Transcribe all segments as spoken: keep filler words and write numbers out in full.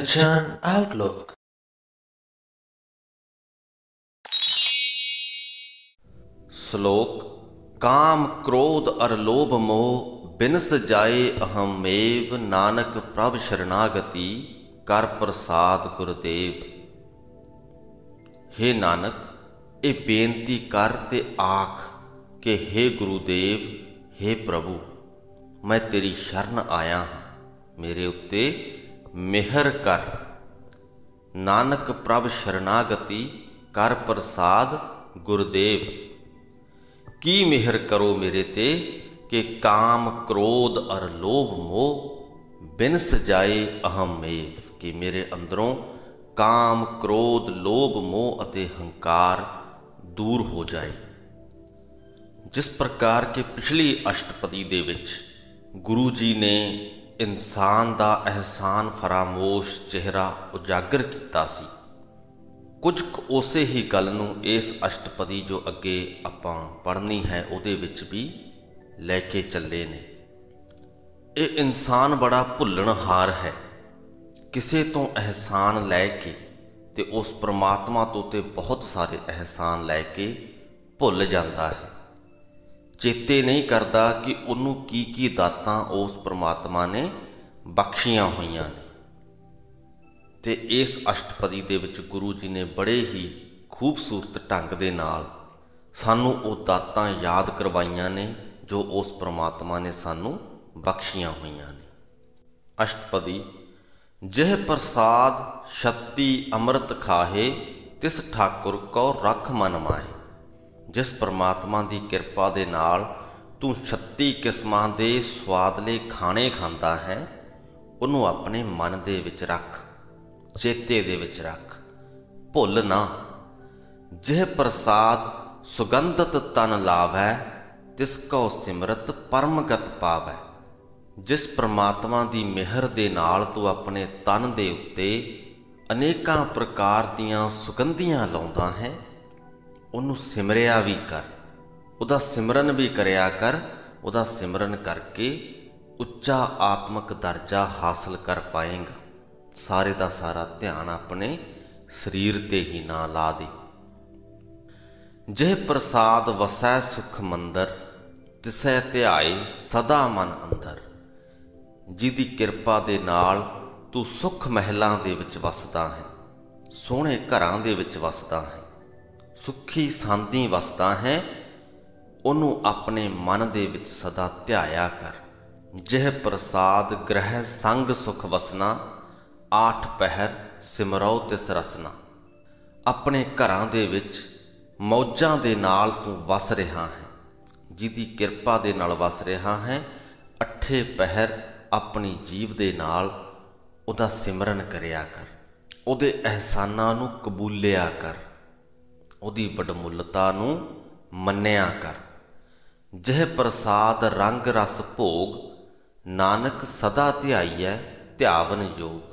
Nirjan Outlook। श्लोक। काम क्रोध अर लोभ मोह बिनस जाए अहमेव, नानक प्रभ शरणागति कर प्रसाद गुरदेव। हे नानक, ये बेनती कर ते आख कि हे गुरुदेव, हे प्रभु, मैं तेरी शरण आया हाँ, मेरे उत्ते मिहर कर। नानक प्रभ शरणागति कर प्रसाद गुरदेव। की मिहर करो मेरे ते कि काम क्रोध और लोभ मोह बिनस जाए अहमेव, कि मेरे अंदरों काम क्रोध लोभ मोह अते हंकार दूर हो जाए। जिस प्रकार के पिछली अष्टपदी दे विच गुरु जी ने इंसान दा एहसान फरामोश चेहरा उजागर किया सी, कुछ उसे ही गल नूं इस अष्टपदी जो अगे आपां पढ़नी है उहदे विच भी लैके चले ने। ये इंसान बड़ा भुल्लणहार है, किसे तो एहसान लैके ते उस परमात्मा तो ते बहुत सारे एहसान लैके भुल जाता है। चेते नहीं करता कि उन्होंने की की दातां उस परमात्मा ने बख्शियां हुईयां ने। ते इस अष्टपदी दे विच गुरु जी ने बड़े ही खूबसूरत ढंग दे नाल सानू वो दातां याद करवाइयां ने जो उस परमात्मा ने सानू बख्शियां हुईयां ने। अष्टपदी। जिह प्रसाद शक्ति अमृत खाहे, तिस ठाकुर को रख मन माहे। जिस परमात्मा की किरपा दे नाल तू छत्ती किस्मां दे स्वादले खाने खांदा है, उन्होंने अपने मन दे विच रख, चेते दे विच रख, भुल ना। जिह प्रसाद सुगंधत तन लावै, तिसको सिमरत परमगत पावै। जिस परमात्मा की मिहर दे नाल तू अपने तन दे उत्ते अनेकां प्रकार दीयां सुगंधियां लाउंदा है, उन्होंने सिमरिया भी कर, उदा सिमरन भी करया कर। उदा सिमरन करके उच्चा आत्मक दर्जा हासिल कर पाएगा। सारे का सारा ध्यान अपने शरीर ते ही ना ला दे। जिह प्रसाद वसै सुख मंदर, तिसै ध्याए सदा मन अंदर। जिहदी किरपा दे नाल तू सुख महलां दे विच वसदा है, सोहणे घरां दे विच वसदा है, सुखी सांदी वसदा है, उन्होंने अपने मन दे विच सदा ध्याया कर। जिह प्रसाद ग्रह संग सुख वसना, आठ पहर सिमरो तिस रसना। अपने घरां दे विच मौजां दे नाल तू वस रहा है, जिहदी किरपा दे नाल वस रहा है। अठे पहर अपनी जीव दे नाल उहदा सिमरन करया कर, उहदे एहसानां नूं कबूलिया कर, उहदी वडमुलता नूं मन्निया कर। जिह प्रसाद रंग रस भोग, नानक सदा ध्याईऐ ध्यावन योग।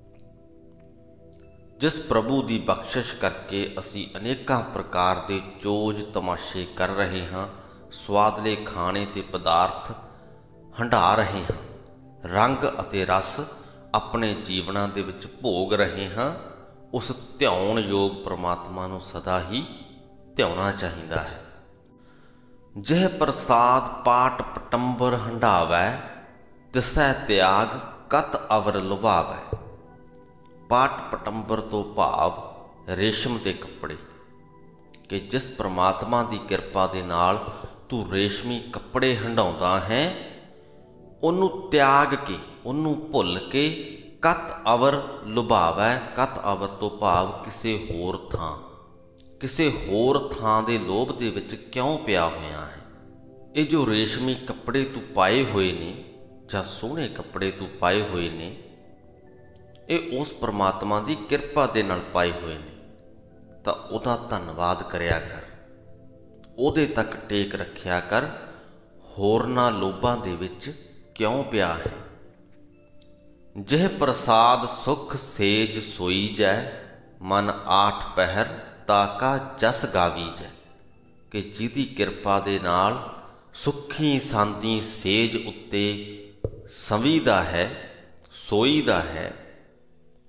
जिस प्रभु की बख्शिश करके असी अनेकां प्रकार के चोज तमाशे कर रहे हाँ, स्वादले खाने ते पदार्थ हंडा रहे हाँ, रंग अते रस अपने जीवना दे विच भोग रहे हाँ, उस ध्याउण योग परमात्मा नूं सदा ही ध्याउणा चाहिदा है। जिह प्रसाद पाट पटंबर हंडावै, तिसै त्याग कत अवर लुभावै। पाट पटंबर तो भाव रेशम के कपड़े, कि जिस परमात्मा की किरपा दे नाल तू रेशमी कपड़े हंडाउंदा है, उन्नू त्याग के, उन्नू भुल के कत अवर लुभावै। कत अवर तो भाव किसी होर थां, किसी होर थां दे लोभ दे विच क्यों पिया होया है। ये जो रेशमी कपड़े तू पाए हुए ने जां सोहणे कपड़े तू पाए हुए ने, ये उस परमात्मा की किरपा दे नाल पाए हुए ने, तां उहदा धन्नवाद करया कर, उहदे तक टेक रखिया कर। होरना लोभां दे विच क्यों पिया है। जिह प्रसाद सुख सेज सोई जै, मन आठ पहर ताका जस गावी जै। कि जिहदी किरपा दे नाल सुखी सांदी सेज उत्ते संवीदा है, सोईदा है,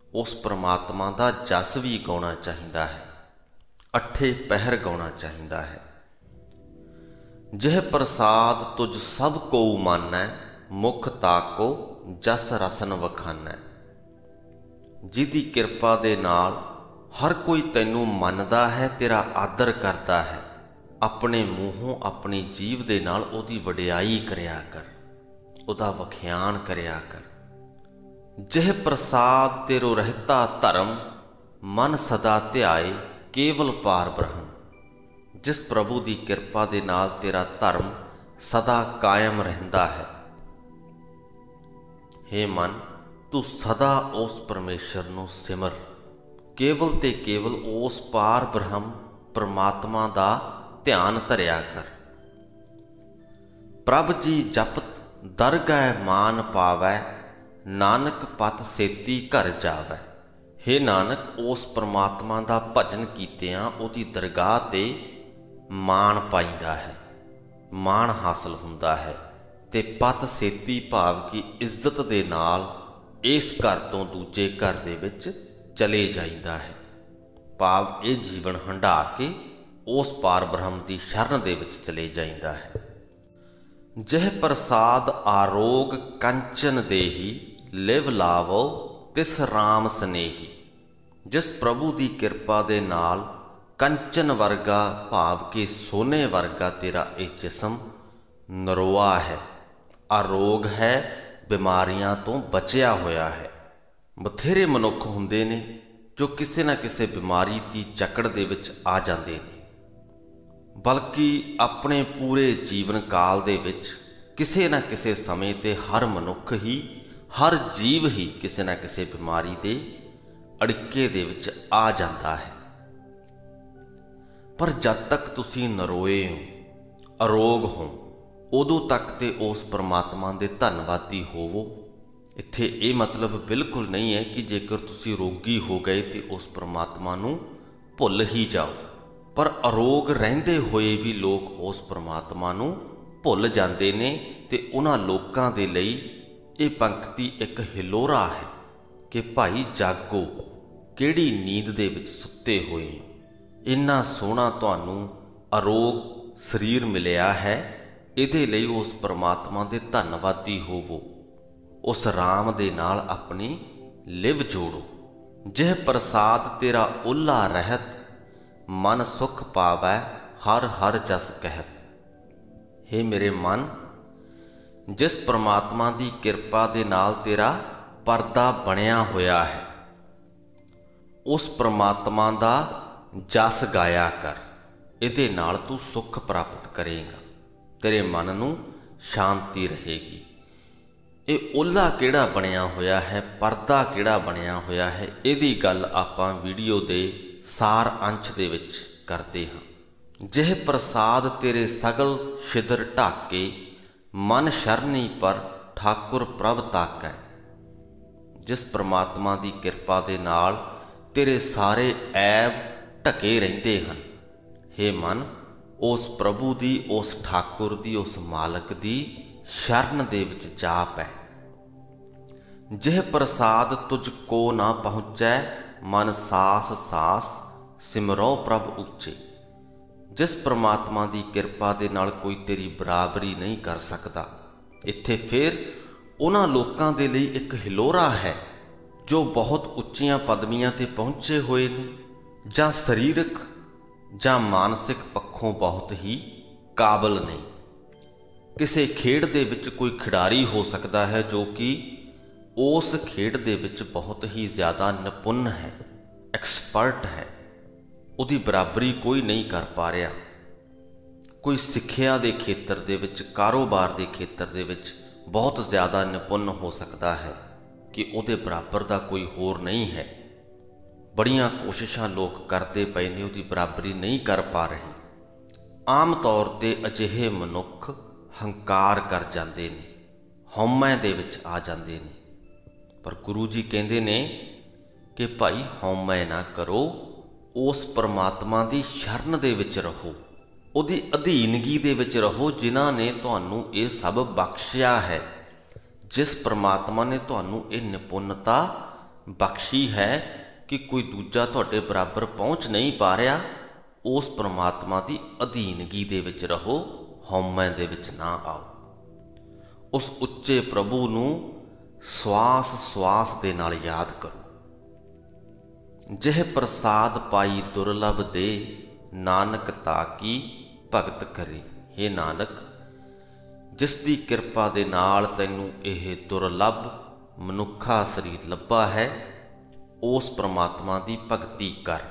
उस परमात्मा का जस भी गाउणा चाहिदा है, अठे पहर गाउणा चाहिदा है। जिह प्रसाद तुझ सब को मानै, मुख ताको जस रसन वखानै। जिहदी किरपा दे नाल हर कोई तैनू मनदा है, तेरा आदर करता है, अपने मूहों अपनी जीव दे नाल ओदी वडियाई करया कर, ओदा वखियान करया कर। जिह प्रसाद तेरो रहता धर्म, मन सदा ध्याए केवल पार ब्रह्म। जिस प्रभु की किरपा दे नाल तेरा धर्म सदा कायम रहिंदा है। हे मन, तू सदा उस परमेश्वर नूं सिमर, केवल ते केवल उस पार ब्रह्म परमात्मा दा ध्यान धरिया कर। प्रभ जी जपत दरगह मान पावै, नानक पत सेती घर जावै। हे नानक, उस परमात्मा दा भजन कीतियां उहदी दरगाह ते मान पाइंदा है, मान हासिल हुंदा है, ते पत सेती भाव की इज्जत दे नाल इस घर तो दूजे घर दे विच चले जाइंदा है। भाव ये जीवन हंडा के उस पार ब्रह्म की शरण दे विच चले जाइंदा है। जिह प्रसाद आरोग कंचन देही, लिव लावो तिस राम स्नेही। जिस प्रभु की किरपा दे नाल कंचन वर्गा भाव के सोने वर्गा तेरा ये जिस्म नरोआ है, आरोग है, बीमारियां तो बचिया होया है। बथेरे मनुख हुंदे ने जो किसी न किसी बीमारी की जकड़ दे विच आ जांदे ने, बल्कि अपने पूरे जीवन काल दे विच किसी न किसी समय ते हर मनुख ही, हर जीव ही किसी न किसी बीमारी दे अड़के दे विच आ जाता है। पर जब तक तुसी नरोए हो, अरोग हो, उदों तक ते उस परमात्मा दे धन्नवादी होवो। इत्थे ये मतलब बिल्कुल नहीं है कि जेकर तुसी रोगी हो गए तो उस परमात्मा नूं भुल ही जाओ, पर अरोग रहिंदे होए भी लोग उस परमात्मा नूं भुल जाते ने। ते उन्हां लोकां दे लई ये पंक्ति एक हिलोरा है कि भाई जागो, किहड़ी नींद दे विच सुत्ते होए हो। इन्ना सोहना तुहानूं अरोग शरीर मिलिया है, इहदे लई उस परमात्मा दे धन्नवादी होवो, उस राम दे नाल अपनी लिव जोड़ो। जिह प्रसाद तेरा ओला रहत, मन सुख पावै हर हर जस कहत। हे मेरे मन, जिस परमात्मा की किरपा दे नाल तेरा परदा बनिया होया है, उस परमात्मा दा जस गाया कर, इहदे नाल तू सुख प्राप्त करेगा, तेरे मन नूं शांति रहेगी। ये ओला किहड़ा बनिया होया है, परदा किहड़ा बनिया होया है, इहदी गल आपां वीडियो दे सार अंश दे विच करते हाँ। जिह प्रसाद तेरे सगल छिदर ढाके, मन शरणी पर ठाकुर प्रभ ताकै। जिस परमात्मा की किरपा दे नाल तेरे सारे ऐब ढके रहिंदे हन, हे मन, उस प्रभु दी, उस ठाकुर दी, उस मालक दी शरण दे विच जा पै। जिह प्रसाद तुझको ना पहुँचै, मन सास सास सिमरो प्रभ उच्चे। जिस परमात्मा की किरपा दे नाल कोई तेरी बराबरी नहीं कर सकता। इत्थे फिर उन्हां लोकां दे लई एक हिलोरा है जो बहुत उच्चियां पदवियां ते पहुंचे हुए ने, जां सरीरक जां मानसिक पक्षों बहुत ही काबल नहीं। किसी खेड दे विच कोई खिडारी हो सकता है जो कि उस खेड दे विच बहुत ही ज़्यादा निपुण है, एक्सपर्ट है, उहदी बराबरी कोई नहीं कर पा रहा। कोई सिक्ख्या दे खेतर दे विच, कारोबार दे खेतर दे विच बहुत ज़्यादा निपुण हो सकता है कि उहदे बराबर दा कोई होर नहीं है। बड़ियां कोशिशां लोग करते पे ने, उहदी बराबरी नहीं कर पा रहे। आम तौर ते अजिहे मनुख हंकार कर जाते ने, हौमै दे विच आ जाते ने। पर गुरु जी कहते ने कि भाई हौमै ना करो, उस परमात्मा की शरण दे विच रहो, उहदी अधीनगी दे विच रहो जिन्हां ने तुहानूं ये सब बख्शिया है। जिस परमात्मा ने तुहानूं ये निपुणता ਬਖਸ਼ੀ ਹੈ ਕਿ ਕੋਈ ਦੂਜਾ ਤੁਹਾਡੇ ਬਰਾਬਰ ਪਹੁੰਚ ਨਹੀਂ ਪਾ ਰਿਹਾ, ਉਸ ਪਰਮਾਤਮਾ ਦੀ ਅਧੀਨਗੀ ਦੇ ਵਿੱਚ ਰਹੋ, ਹਉਮੈ ਦੇ ਵਿੱਚ ਨਾ ਆਓ। ਉਸ ਉੱਚੇ ਪ੍ਰਭੂ ਨੂੰ ਸਵਾਸ ਸਵਾਸ ਦੇ ਨਾਲ ਯਾਦ ਕਰੋ। ਜਿਹ ਪ੍ਰਸਾਦ ਪਾਈ ਦੁਰਲਭ ਦੇ, ਨਾਨਕ ਤਾਕੀ ਭਗਤ ਕਰੇ। ਹੇ ਨਾਨਕ, ਜਿਸ ਦੀ ਕਿਰਪਾ ਦੇ ਨਾਲ ਤੈਨੂੰ ਇਹ ਦੁਰਲਭ ਮਨੁੱਖਾ ਸਰੀਰ ਲੱਭਾ ਹੈ, ਉਸ ਪ੍ਰਮਾਤਮਾ ਦੀ ਭਗਤੀ ਕਰ।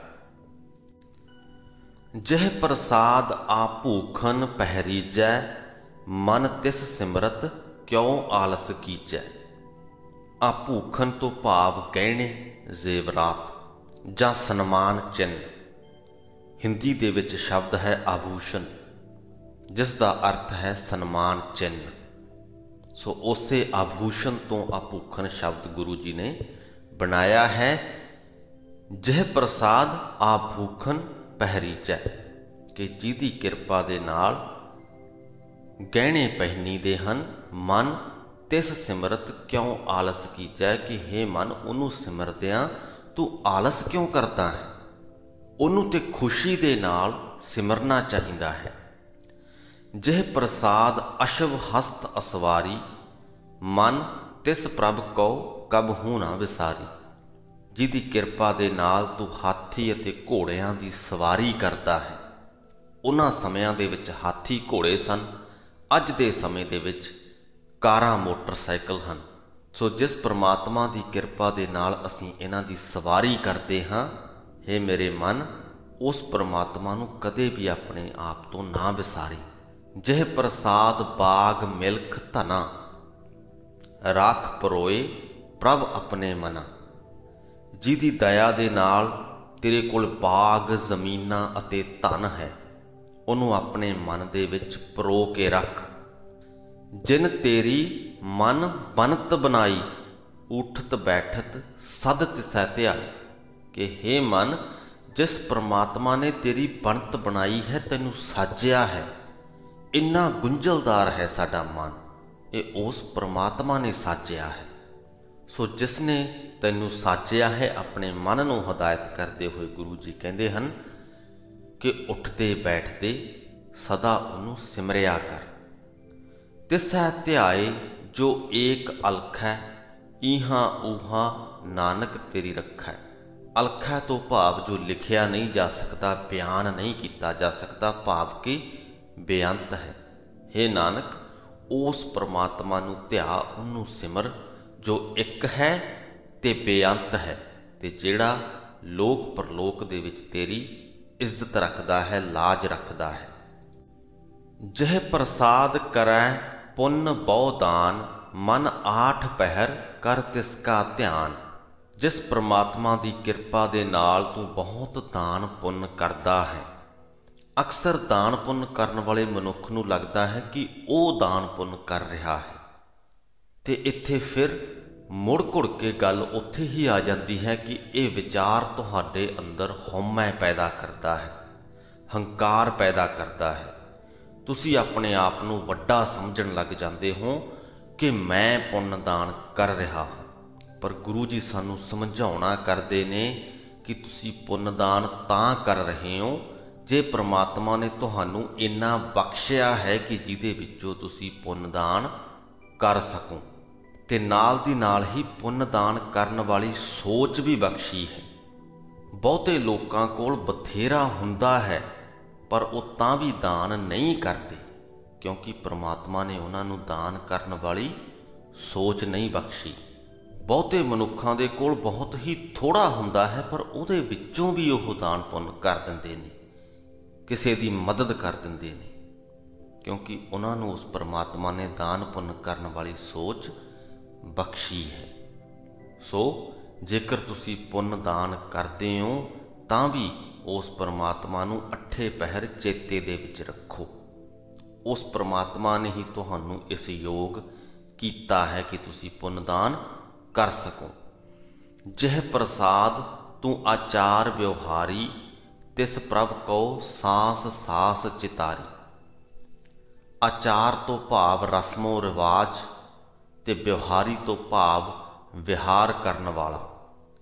ਜਿਹ ਪ੍ਰਸਾਦ ਆ ਭੂਖਨ ਪਹਿਰੀਜੈ, ਮਨ ਤਿਸ ਸਿਮਰਤ ਕਿਉ ਆਲਸ ਕੀਜੈ। ਆ ਭੂਖਨ ਤੋਂ ਭਾਵ ਗਹਿਣੇ, ਜ਼ੇਵਰਾਤ ਜਾਂ ਸਨਮਾਨ ਚਿੰਨ੍ਹ। ਹਿੰਦੀ ਦੇ ਵਿੱਚ ਸ਼ਬਦ ਹੈ ਆਭੂਸ਼ਣ, ਜਿਸ ਦਾ ਅਰਥ ਹੈ ਸਨਮਾਨ ਚਿੰਨ੍ਹ। ਸੋ ਉਸੇ ਆਭੂਸ਼ਣ ਤੋਂ ਆਭੂਖਣ ਸ਼ਬਦ ਗੁਰੂ ਜੀ ਨੇ ਬਣਾਇਆ ਹੈ। ਜਿਹ ਪ੍ਰਸਾਦ ਆਭੂਖਣ ਪਹਿਰੀਜੈ, ਕਿ ਜਿਹਦੀ ਕਿਰਪਾ ਦੇ ਨਾਲ ਗਹਿਣੇ ਪਹਿਨੀਦੇ ਹਨ, ਮਨ ਤਿਸ ਸਿਮਰਤ ਕਿਉਂ ਆਲਸ ਕੀਜੈ, ਕਿ ਹੇ ਮਨ, ਉਹਨੂੰ ਸਿਮਰਦਿਆਂ ਤੂੰ ਆਲਸ ਕਿਉਂ ਕਰਦਾ ਹੈ। ਉਹਨੂੰ ਤੇ ਖੁਸ਼ੀ ਦੇ ਨਾਲ ਸਿਮਰਨਾ ਚਾਹੀਦਾ ਹੈ। ਜਿਹ ਪ੍ਰਸਾਦ ਅਸ਼ਵ ਹਸਤ ਅਸਵਾਰੀ, ਮਨ ਤਿਸ ਪ੍ਰਭ ਕਉ ਕਬਹੂ ਨਾ ਵਿਸਾਰੀ। ਜਿਹਦੀ ਕਿਰਪਾ ਦੇ ਨਾਲ ਤੂੰ ਹਾਥੀ ਅਤੇ ਘੋੜਿਆਂ ਦੀ ਸਵਾਰੀ ਕਰਦਾ ਹੈ। ਉਹਨਾਂ ਸਮਿਆਂ ਦੇ ਵਿੱਚ ਹਾਥੀ ਘੋੜੇ ਸਨ, ਅੱਜ ਦੇ ਸਮੇਂ ਦੇ ਵਿੱਚ ਕਾਰਾਂ ਮੋਟਰਸਾਈਕਲ ਹਨ। ਸੋ ਜਿਸ ਪ੍ਰਮਾਤਮਾ ਦੀ ਕਿਰਪਾ ਦੇ ਨਾਲ ਅਸੀਂ ਇਹਨਾਂ ਦੀ ਸਵਾਰੀ ਕਰਦੇ ਹਾਂ, ਹੇ ਮੇਰੇ ਮਨ, ਉਸ ਪ੍ਰਮਾਤਮਾ ਨੂੰ ਕਦੇ ਵੀ ਆਪਣੇ ਆਪ ਤੋਂ ਨਾ ਵਿਸਾਰੀ। ਜਿਹ ਪ੍ਰਸਾਦ ਬਾਗ ਮਿਲਖ ਧਨਾ, ਰਾਖ ਪਰੋਏ ਪ੍ਰਭ ਆਪਣੇ ਮਨਾ। ਜਿਹਦੀ ਦਇਆ ਦੇ ਨਾਲ ਤੇਰੇ ਕੋਲ ਬਾਗ, ਜ਼ਮੀਨਾਂ ਅਤੇ ਧਨ ਹੈ, ਉਹਨੂੰ ਆਪਣੇ ਮਨ ਦੇ ਵਿੱਚ ਪਰੋ ਕੇ ਰੱਖ। ਜਿਨ ਤੇਰੀ ਮਨ ਬਨਤ ਬਣਾਈ, ਉਠਤ ਬੈਠਤ ਸਦ ਤਿਸੈ ਧਿਆਈ। ਕਿ ਹੇ ਮਨ, ਜਿਸ ਪ੍ਰਮਾਤਮਾ ਨੇ ਤੇਰੀ ਬਣਤ ਬਣਾਈ ਹੈ, ਤੈਨੂੰ ਸਾਜਿਆ ਹੈ, ਇੰਨਾ ਗੁੰਝਲਦਾਰ ਹੈ ਸਾਡਾ ਮਨ, ਇਹ ਉਸ ਪ੍ਰਮਾਤਮਾ ਨੇ ਸਾਜਿਆ ਹੈ। ਸੋ ਜਿਸ ਨੇ ਤੈਨੂੰ ਸਾਜਿਆ ਹੈ, ਆਪਣੇ ਮਨ ਨੂੰ ਹਦਾਇਤ ਕਰਦੇ ਹੋਏ ਗੁਰੂ ਜੀ ਕਹਿੰਦੇ ਹਨ ਕਿ ਉੱਠਦੇ ਬੈਠਦੇ ਸਦਾ ਉਹਨੂੰ ਸਿਮਰਿਆ ਕਰ। ਤਿਸੈ ਧਿਆਏ ਜੋ ਏਕ ਅਲਖ ਹੈ, ਈਹਾਂ ਊਹਾਂ ਨਾਨਕ ਤੇਰੀ ਰੱਖੈ। ਅਲਖੈ ਤੋਂ ਭਾਵ ਜੋ ਲਿਖਿਆ ਨਹੀਂ ਜਾ ਸਕਦਾ, ਬਿਆਨ ਨਹੀਂ ਕੀਤਾ ਜਾ ਸਕਦਾ, ਭਾਵ ਕਿ ਬੇਅੰਤ ਹੈ। ਹੇ ਨਾਨਕ, ਉਸ ਪ੍ਰਮਾਤਮਾ ਨੂੰ ਧਿਆ, ਉਹਨੂੰ ਸਿਮਰ ਜੋ ਇੱਕ ਹੈ ਤੇ ਬੇਅੰਤ ਹੈ, ਤੇ ਜਿਹੜਾ ਲੋਕ ਪਰਲੋਕ ਦੇ ਵਿੱਚ ਤੇਰੀ ਇੱਜ਼ਤ ਰੱਖਦਾ ਹੈ, ਲਾਜ ਰੱਖਦਾ ਹੈ। ਜਿਹ ਪ੍ਰਸਾਦ ਕਰੈ ਪੁੰਨ ਬਹੁ ਦਾਨ, ਮਨ ਆਠ ਪਹਿਰ ਕਰ ਤਿਸ ਕਾ ਧਿਆਨ। ਜਿਸ ਪ੍ਰਮਾਤਮਾ ਦੀ ਕਿਰਪਾ ਦੇ ਨਾਲ ਤੂੰ ਬਹੁਤ ਦਾਨ ਪੁੰਨ ਕਰਦਾ ਹੈ। ਅਕਸਰ ਦਾਨ ਪੁੰਨ ਕਰਨ ਵਾਲੇ ਮਨੁੱਖ ਨੂੰ ਲੱਗਦਾ ਹੈ ਕਿ ਉਹ ਦਾਨ ਪੁੰਨ ਕਰ ਰਿਹਾ ਹੈ, ਤੇ ਇੱਥੇ ਫਿਰ ਮੁੜ ਘੁੜ ਕੇ ਗੱਲ ਉੱਥੇ ਹੀ ਆ ਜਾਂਦੀ ਹੈ ਕਿ ਇਹ ਵਿਚਾਰ ਤੁਹਾਡੇ ਅੰਦਰ ਹਉਮੈ ਪੈਦਾ ਕਰਦਾ ਹੈ, ਹੰਕਾਰ ਪੈਦਾ ਕਰਦਾ ਹੈ। ਤੁਸੀਂ ਆਪਣੇ ਆਪ ਨੂੰ ਵੱਡਾ ਸਮਝਣ ਲੱਗ ਜਾਂਦੇ ਹੋ ਕਿ ਮੈਂ ਪੁੰਨ ਦਾਨ ਕਰ ਰਿਹਾ ਹਾਂ। ਪਰ ਗੁਰੂ ਜੀ ਸਾਨੂੰ ਸਮਝਾਉਣਾ ਕਰਦੇ ਨੇ ਕਿ ਤੁਸੀਂ ਪੁੰਨ ਦਾਨ ਤਾਂ ਕਰ ਰਹੇ ਹੋ ਜੇ ਪ੍ਰਮਾਤਮਾ ਨੇ ਤੁਹਾਨੂੰ ਇੰਨਾ ਬਖਸ਼ਿਆ ਹੈ ਕਿ ਜਿਹਦੇ ਵਿੱਚੋਂ ਤੁਸੀਂ ਪੁੰਨ ਦਾਨ ਕਰ ਸਕੋ, ਤੇ ਨਾਲ ਦੀ ਨਾਲ ਹੀ ਪੁੰਨ ਦਾਨ ਕਰਨ ਵਾਲੀ ਸੋਚ ਵੀ ਬਖਸ਼ੀ ਹੈ। ਬਹੁਤੇ ਲੋਕਾਂ ਕੋਲ ਬਥੇਰਾ ਹੁੰਦਾ ਹੈ, ਪਰ ਉਹ ਤਾਂ ਵੀ ਦਾਨ ਨਹੀਂ ਕਰਦੇ, ਕਿਉਂਕਿ ਪ੍ਰਮਾਤਮਾ ਨੇ ਉਹਨਾਂ ਨੂੰ ਦਾਨ ਕਰਨ ਵਾਲੀ ਸੋਚ ਨਹੀਂ ਬਖਸ਼ੀ। ਬਹੁਤੇ ਮਨੁੱਖਾਂ ਦੇ ਕੋਲ ਬਹੁਤ ਹੀ ਥੋੜ੍ਹਾ ਹੁੰਦਾ ਹੈ, ਪਰ ਉਹਦੇ ਵਿੱਚੋਂ ਵੀ ਉਹ ਦਾਨ ਪੁੰਨ ਕਰ ਦਿੰਦੇ ਨੇ, ਕਿਸੇ ਦੀ ਮਦਦ ਕਰ ਦਿੰਦੇ ਨੇ, ਕਿਉਂਕਿ ਉਹਨਾਂ ਨੂੰ ਉਸ ਪ੍ਰਮਾਤਮਾ ਨੇ ਦਾਨ ਪੁੰਨ ਕਰਨ ਵਾਲੀ ਸੋਚ ਬਖਸ਼ੀ ਹੈ। ਸੋ ਜੇਕਰ ਤੁਸੀਂ ਪੁੰਨ ਦਾਨ ਕਰਦੇ ਹੋ ਤਾਂ ਵੀ ਉਸ ਪ੍ਰਮਾਤਮਾ ਨੂੰ ਅੱਠੇ ਪਹਿਰ ਚੇਤੇ ਦੇ ਵਿੱਚ ਰੱਖੋ। ਉਸ ਪ੍ਰਮਾਤਮਾ ਨੇ ਹੀ ਤੁਹਾਨੂੰ ਇਸ ਯੋਗ ਕੀਤਾ ਹੈ ਕਿ ਤੁਸੀਂ ਪੁੰਨ ਦਾਨ ਕਰ ਸਕੋ। ਜਿਹ ਪ੍ਰਸਾਦ ਤੂੰ ਆਚਾਰ ਵਿਵਹਾਰੀ, ਤਿਸ ਪ੍ਰਭ ਕਉ ਸਾਸ ਸਾਸ ਚਿਤਾਰੀ। ਆਚਾਰ ਤੋਂ ਭਾਵ ਰਸਮੋ ਰਿਵਾਜ, ਤੇ ਵਿਵਹਾਰੀ ਤੋਂ ਭਾਵ ਵਿਹਾਰ ਕਰਨ ਵਾਲਾ।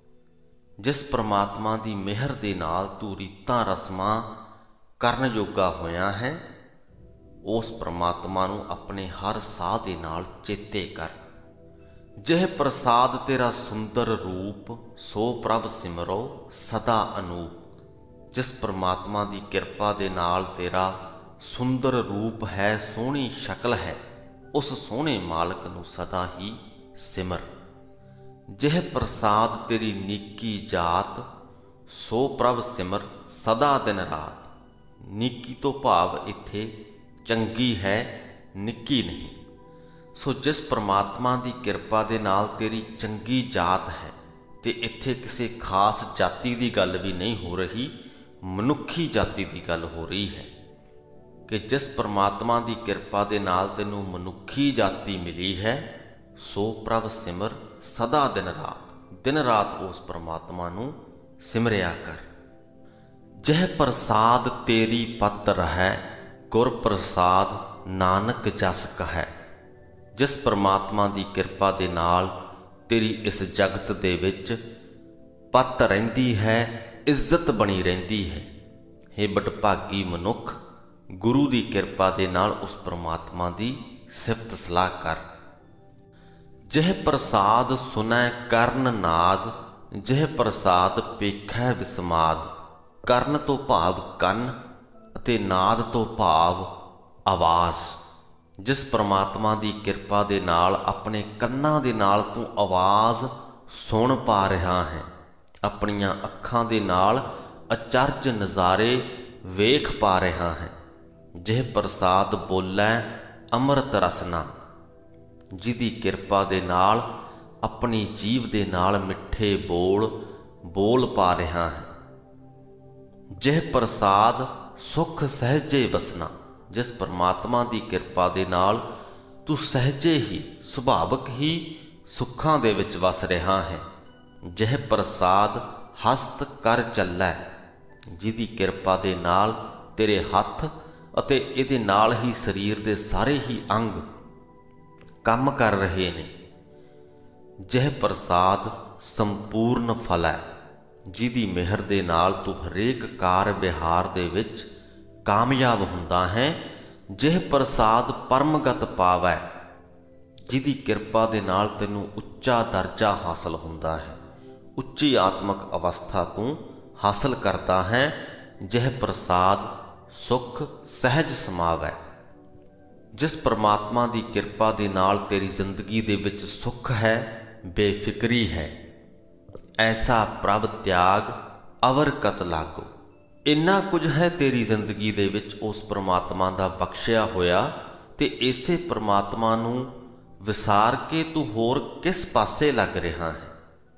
जिस परमात्मा की मेहर दे नाल तू रीतां रस्मां करन जोगा होया है, उस परमात्मा नूं अपने हर साह दे नाल चेते कर। जिह प्रसाद तेरा सुंदर रूप, सो प्रभ सिमरो सदा अनूप। जिस परमात्मा की किरपा दे नाल तेरा सुंदर रूप है, सोहनी शक्ल है, उस सोहने मालक नूं सदा ही सिमर। जिह प्रसाद तेरी नीकी जात, सो प्रभ सिमर सदा दिन रात। नीकी तो भाव इत्थे चंगी है, निक्की नहीं। सो जिस परमात्मा की किरपा दे नाल तेरी चंगी जात है, ते इत्थे किसी खास जाति की गल भी नहीं हो रही, मनुखी जाति की गल हो रही है कि जिस परमात्मा की किरपा दे नाल तैनूं मनुखी जाति मिली है, सो प्रभ सिमर सदा दिन रात। दिन रात उस परमात्मा नूं सिमरिया कर। जह प्रसाद तेरी पत रहै, गुर प्रसाद नानक जस कहै। जिस परमात्मा की किरपा दे नाल तेरी इस जगत दे विच पत रहिंदी है, इज्जत बनी रहिंदी है। हे बटभागी मनुख, गुरु की किरपा दे नाल उस परमात्मा की सिफत सलाह कर। जिह प्रसाद सुनै करन नाद, जिह प्रसाद पेखै विस्माद। करन तो भाव कन अते नाद तो भाव आवाज़। जिस परमात्मा की किरपा दे नाल अपने कन्नां दे नाल तू आवाज़ सुन पा रहा है, अपनियां अखां दे नाल अचरज नज़ारे वेख पा रहा है। जिह प्रसाद बोलै अमृत रसना। जिहदी किरपा दे नाल अपनी जीव दे नाल मिठे बोल बोल पा रहा है। जिह प्रसाद सुख सहजे वसना। जिस परमात्मा की किरपा दे नाल तू सहजे ही सुभावक ही सुखां दे विच वस रहा है। जिह प्रसाद हस्त कर चलै। जिहदी किरपा दे नाल तेरे हथ अते इहदे नाल ही शरीर दे सारे ही अंग काम कर रहे ने। जिह प्रसाद संपूर्ण फल है। जिहदी मेहर दे नाल तू हरेक कार विहार दे विच कामयाब हुंदा है। जिह प्रसाद परमगत पावै। जिहदी किरपा दे नाल तैनूं उच्चा दर्जा हासिल हुंदा है, उच्ची आत्मक अवस्था तू हासिल करता है। जिह प्रसाद सुख सहज समावै। जिस परमात्मा की किरपा दे नाल तेरी जिंदगी दे विच सुख है, बेफिक्री है, ऐसा प्रभ त्याग अवर कत लागो। इन्ना कुछ है तेरी जिंदगी दे विच उस परमात्मा दा बख्शिया होया, ते इसे परमात्मा नूं विसार के तू होर किस पासे लग रहा है।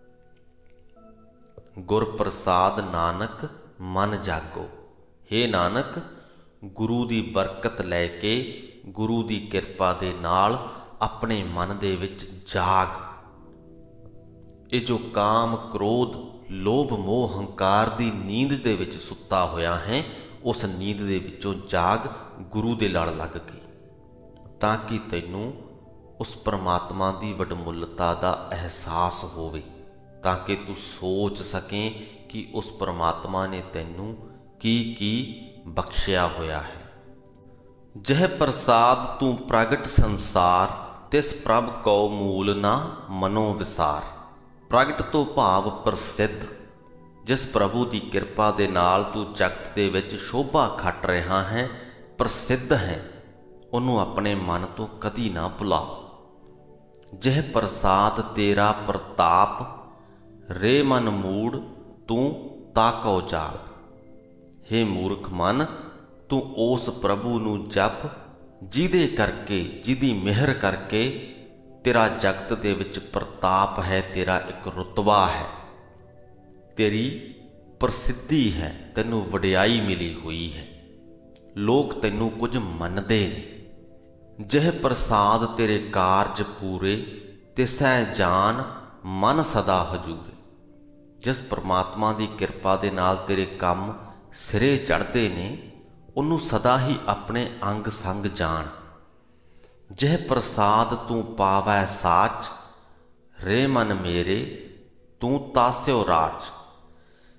गुर प्रसाद नानक मन जागो। हे नानक, गुरु दी बरकत लैके गुरु दी किरपा दे नाल अपने मन दे विच जाग। ये जो काम क्रोध लोभ मोह हंकार दी नींद दे विच सुत्ता होया है, उस नींद दे विचों जाग गुरु दे लड़ लग के, ताकि तैनूं उस परमात्मा दी वडमुल्लता दा एहसास होवे, ताकि तू सोच सकें कि उस परमात्मा ने तैनूं की की बख्शिया होया है। जह प्रसाद तू प्रगट संसार, तिस प्रभ को मूल ना मनो विसार। प्रगट तो भाव प्रसिद्ध। जिस प्रभु की किरपा दे नाल तू जगत दे विच शोभा खट रहा है, प्रसिद्ध है, उन्होंने अपने मन तो कदी ना भुला। जह प्रसाद तेरा प्रताप, रे मन मूड तू ताको जाप। हे मूर्ख मन, तू उस प्रभु नूं जप जिहदे करके जिहदी मेहर करके तेरा जगत दे विच प्रताप है, तेरा एक रुतबा है, तेरी प्रसिद्धि है, तैनूं वडियाई मिली हुई है, लोग तैनूं कुछ मनदे ने। जह प्रसाद तेरे कारज पूरे, तिसै जान मन सदा हजूरे। जिस परमात्मा की किरपा दे नाल तेरे काम सिरे चढ़ते ने, उन्होंने सदा ही अपने अंग संग जान। जह प्रसाद तू पावै साच, रे मन मेरे तू तास्यो राज।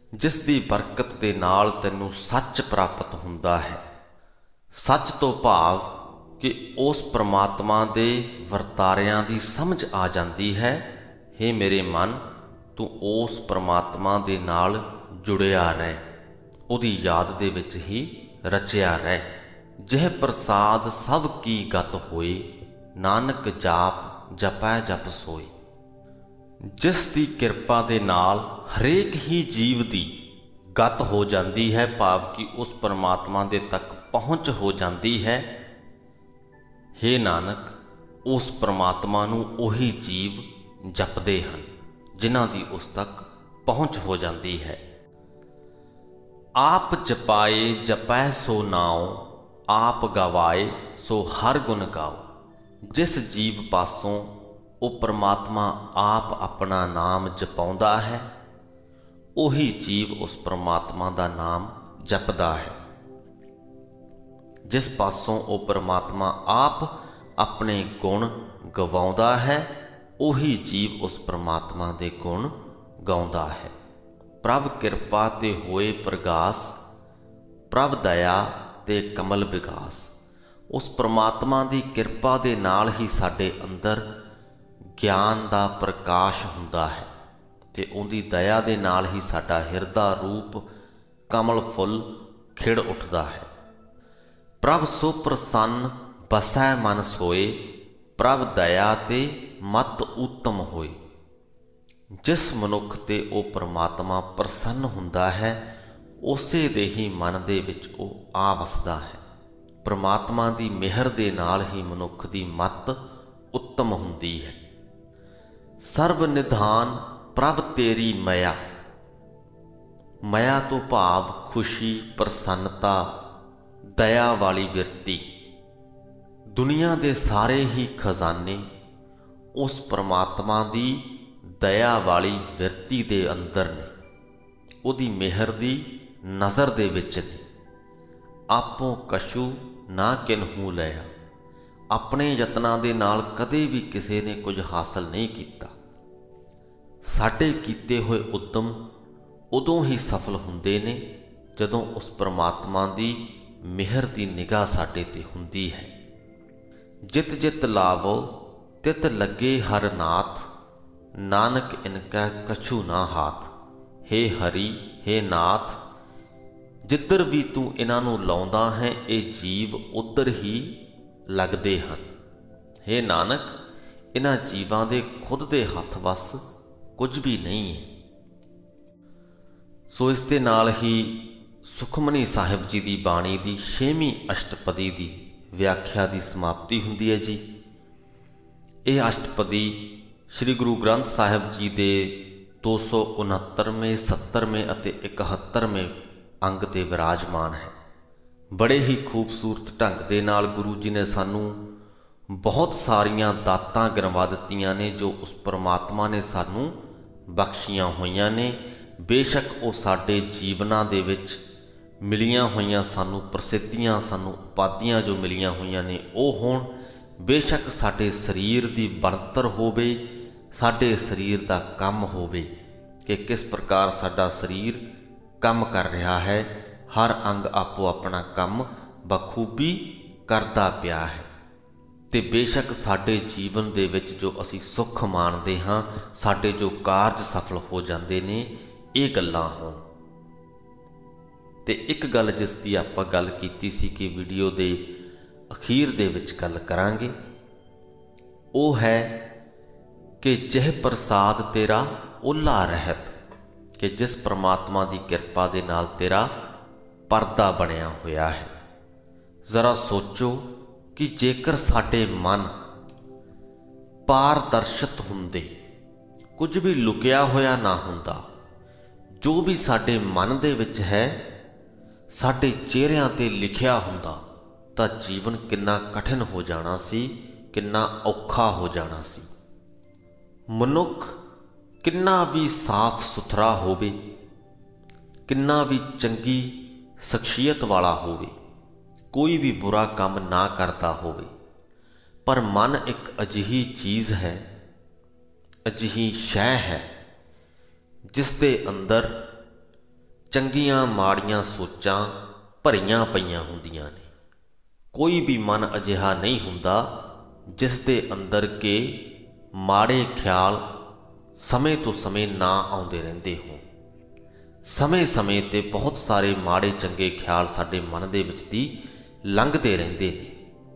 जिस दी बरकत दे नाल तैनूं सच प्राप्त हुंदा है। सच तो भाव कि उस परमात्मा दे वरतारियां दी समझ आ जाती है। हे मेरे मन, तू उस परमात्मा दे नाल जुड़िया रह, उहदी याद दे विच ही रचिया रह। जिह प्रसाद सब की गत होए, नानक जाप जपै जप सोए। जिस दी किरपा दे नाल हरेक ही जीव दी गत हो जाती है, भाव कि उस परमात्मा दे तक पहुँच हो जाती है। हे नानक, उस परमात्मा नूं ओही जीव जपदे हन जिन्हां दी उस तक पहुँच हो जाती है। आप जपाए जपै सो नाओ, आप गवाए सो हर गुण गाओ। जिस जीव पासों वो परमात्मा आप अपना नाम जपाउंदा है, उही जीव उस परमात्मा का नाम जपदा है। जिस पासों वो परमात्मा आप अपने गुण गवाउंदा है, उही जीव उस परमात्मा के गुण गाउंदा है। प्रभ किरपा ते होए प्रगास, प्रभ दया ते कमल विकास। उस परमात्मा की किरपा दे नाल ही साडे अंदर ज्ञान का प्रकाश हुंदा है ते उहदी दया दे नाल ही साडा हिरदा रूप कमल फुल खिड़ उठदा है। प्रभ सो प्रसन्न बसै मन सोए, प्रभ दया ते मत उत्तम होए। जिस मनुख ते ओ परमात्मा प्रसन्न हुंदा है, उसे दे ही मन दे विच ओ आ वसदा है। परमात्मा दी मिहर दे नाल ही मनुख दी मत उत्तम हुंदी है। सर्ब निधान प्रभ तेरी मया, मया तो भाव खुशी प्रसन्नता दया वाली विरती। दुनिया दे सारे ही खजाने उस परमात्मा दी दया वाली विरती दे अंदर ने, उहदी मिहर दी नज़र दे विच ने। आपों कशु ना किन्हू लिया, अपने यत्नां दे नाल कदे भी किसी ने कुछ हासिल नहीं किया। साडे कीते हुए उद्यम उदों ही सफल हुंदे ने जदों उस परमात्मा दी मिहर दी निगाह साडे ते हुंदी है। जित जित लावो तित लगे हर नाथ, नानक इनका कछु ना हाथ। हे हरि हे नाथ, जिधर भी तू इन्हां नूं लाउंदा है, ये जीव उधर ही लगदे हन। हे नानक, इन्हां जीवां दे खुद दे हथ वस कुछ भी नहीं है। सो इस दे नाल ही सुखमनी साहिब जी की बाणी की छेवीं अष्टपदी की व्याख्या की समाप्ति हुंदी है जी। ये अष्टपदी श्री गुरु ग्रंथ साहिब जी के दो सौ उनहत्तरवें सत्तरवें अते इकहत्तरवें अंग ते विराजमान है। बड़े ही खूबसूरत ढंग दे नाल गुरु जी ने सानू बहुत सारियां दातां गिनवा दित्तियां ने, जो उस परमात्मा ने सानू बख्शियां होईयां ने। बेशक वो साडे जीवनां दे विच मिलियां होईयां सानू प्रसिद्धियां, सानू उपाधियां जो मिलियां होईयां ने वो होण, बेशक साडे शरीर दी बनतर होवे, साडे शरीर दा काम होवे कि किस प्रकार साडा शरीर काम कर रहा है। हर अंग आपो अपना काम बखूबी करदा पिया है। ते बेशक साडे जीवन दे विच जो असी सुख माणदे हां, साडे जो कारज सफल हो जाते ने, ये गल्लां होण। ते एक गल जिस दी आपां गल कीती सी कि वीडियो दे अखीर दे विच गल करांगे, वो है कि जिह प्रसाद तेरा ओला रहत, कि जिस परमात्मा की किरपा दे नाल तेरा परदा बनिया होया है। जरा सोचो कि जेकर साडे मन पारदर्शित हुंदे, कुछ भी लुकिया होया ना हुंदा, जो भी साडे मन दे विच है साडे चेहरिਆਂ ते लिखिया हुंदा, तां जीवन कितना कठिन हो जाना सी, कितना औखा हो जाना सी। मनुख कितना भी साफ सुथरा होवे, कितना भी चंगी शख्सियत वाला होवे, कोई भी बुरा काम ना करता होवे, पर मन एक अजिही चीज़ है, अजिही शै है जिस दे अंदर ਚੰਗੀਆਂ ਮਾੜੀਆਂ ਸੋਚਾਂ ਭਰੀਆਂ ਪਈਆਂ ਹੁੰਦੀਆਂ ਨੇ। ਕੋਈ ਵੀ ਮਨ ਅਜਿਹਾ ਨਹੀਂ ਹੁੰਦਾ ਜਿਸ ਦੇ ਅੰਦਰ ਕਿ ਮਾੜੇ ਖਿਆਲ ਸਮੇਂ ਤੋਂ ਸਮੇਂ ਨਾ ਆਉਂਦੇ ਰਹਿੰਦੇ ਹੋਣ। ਸਮੇਂ ਸਮੇਂ 'ਤੇ ਬਹੁਤ ਸਾਰੇ ਮਾੜੇ ਚੰਗੇ ਖਿਆਲ ਸਾਡੇ ਮਨ ਦੇ ਵਿੱਚ ਦੀ ਲੰਘਦੇ ਰਹਿੰਦੇ ਨੇ,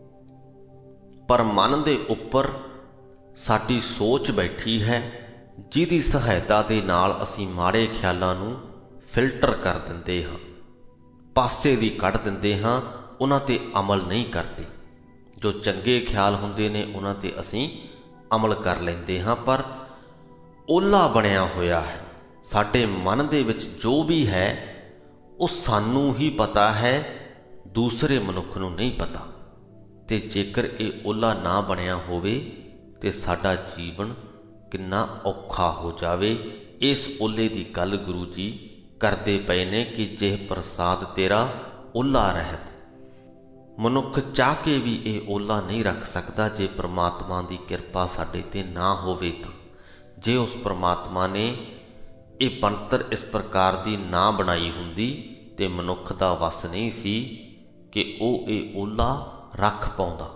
ਪਰ ਮਨ ਦੇ ਉੱਪਰ ਸਾਡੀ ਸੋਚ ਬੈਠੀ ਹੈ, ਜਿਹਦੀ ਸਹਾਇਤਾ ਦੇ ਨਾਲ ਅਸੀਂ ਮਾੜੇ ਖਿਆਲਾਂ ਨੂੰ ਫਿਲਟਰ ਕਰ ਦਿੰਦੇ ਹਾਂ, ਪਾਸੇ ਦੀ ਕੱਢ ਦਿੰਦੇ ਹਾਂ, ਉਹਨਾਂ 'ਤੇ ਅਮਲ ਨਹੀਂ ਕਰਦੇ। ਜੋ ਚੰਗੇ ਖਿਆਲ ਹੁੰਦੇ ਨੇ ਉਹਨਾਂ 'ਤੇ ਅਸੀਂ ਅਮਲ ਕਰ ਲੈਂਦੇ ਹਾਂ, ਪਰ ਓਲਾ ਬਣਿਆ ਹੋਇਆ ਹੈ ਸਾਡੇ ਮਨ ਦੇ ਵਿੱਚ ਜੋ ਵੀ ਹੈ ਉਹ ਸਾਨੂੰ ਹੀ ਪਤਾ ਹੈ, ਦੂਸਰੇ ਮਨੁੱਖ ਨੂੰ ਨਹੀਂ ਪਤਾ। ਤੇ ਜੇਕਰ ਇਹ ਓਲਾ ਨਾ ਬਣਿਆ ਹੋਵੇ ਤੇ ਸਾਡਾ ਜੀਵਨ ਕਿੰਨਾ ਔਖਾ ਹੋ ਜਾਵੇ। ਇਸ ਓਲੇ ਦੀ ਗੱਲ ਗੁਰੂ ਜੀ ਕਰਦੇ ਪਏ ਨੇ ਕਿ ਜੇ ਪ੍ਰਸਾਦ ਤੇਰਾ ਓਲਾ ਰਹਿਤ। ਮਨੁੱਖ ਚਾਹ ਕੇ ਵੀ ਇਹ ਓਲਾ ਨਹੀਂ ਰੱਖ ਸਕਦਾ ਜੇ ਪ੍ਰਮਾਤਮਾ ਦੀ ਕਿਰਪਾ ਸਾਡੇ ਤੇ ਨਾ ਹੋਵੇ ਤਾਂ। ਜੇ ਉਸ ਪ੍ਰਮਾਤਮਾ ਨੇ ਇਹ ਬਣਤਰ ਇਸ ਪ੍ਰਕਾਰ ਦੀ ਨਾ ਬਣਾਈ ਹੁੰਦੀ ਤੇ ਮਨੁੱਖ ਦਾ ਵੱਸ ਨਹੀਂ ਸੀ ਕਿ ਉਹ ਇਹ ਓਲਾ ਰੱਖ ਪਾਉਂਦਾ।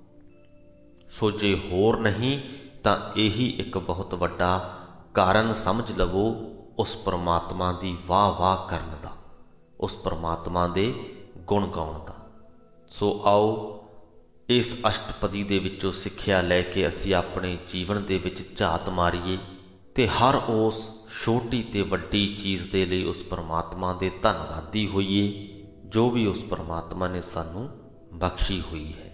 ਸੋ ਜੇ ਹੋਰ ਨਹੀਂ ਤਾਂ ਇਹੀ ਇੱਕ ਬਹੁਤ ਵੱਡਾ ਕਾਰਨ ਸਮਝ ਲਵੋ ਉਸ ਪ੍ਰਮਾਤਮਾ ਦੀ ਵਾਹ ਵਾਹ ਕਰਨ ਦਾ, ਉਸ ਪ੍ਰਮਾਤਮਾ ਦੇ ਗੁਣ ਗਾਉਣ ਦਾ। ਸੋ ਆਓ ਇਸ ਅਸ਼ਟਪਦੀ ਦੇ ਵਿੱਚੋਂ ਸਿੱਖਿਆ ਲੈ ਕੇ ਅਸੀਂ ਆਪਣੇ ਜੀਵਨ ਦੇ ਵਿੱਚ ਝਾਤ ਮਾਰੀਏ ਤੇ ਹਰ ਉਸ ਛੋਟੀ ਤੇ ਵੱਡੀ ਚੀਜ਼ ਦੇ ਲਈ ਉਸ ਪ੍ਰਮਾਤਮਾ ਦੇ ਧੰਨਵਾਦੀ ਹੋਈਏ ਜੋ ਵੀ ਉਸ ਪ੍ਰਮਾਤਮਾ ਨੇ ਸਾਨੂੰ ਬਖਸ਼ੀ ਹੋਈ ਹੈ।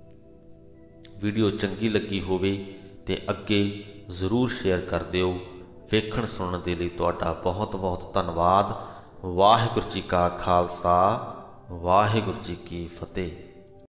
ਵੀਡੀਓ ਚੰਗੀ ਲੱਗੀ ਹੋਵੇ ਤੇ ਅੱਗੇ ਜ਼ਰੂਰ ਸ਼ੇਅਰ ਕਰ ਦਿਓ। ਵੇਖਣ ਸੁਣਨ ਦੇ ਲਈ ਤੁਹਾਡਾ ਬਹੁਤ ਬਹੁਤ ਧੰਨਵਾਦ। ਵਾਹਿਗੁਰੂ ਜੀ ਕਾ ਖਾਲਸਾ, ਵਾਹਿਗੁਰੂ ਜੀ ਕੀ ਫਤਿਹ।